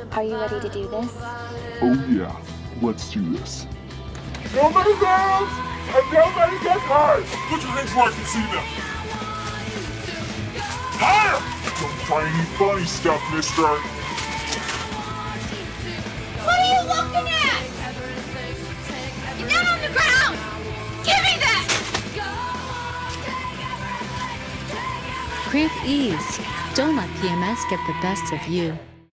Are you ready to do this? Oh yeah, let's do this. Nobody goes and nobody gets hurt! Put your hands where I can see them! Higher! Don't try any funny stuff, mister! What are you looking at? Get down on the ground! Give me that! Breathe ease. Don't let PMS get the best of you.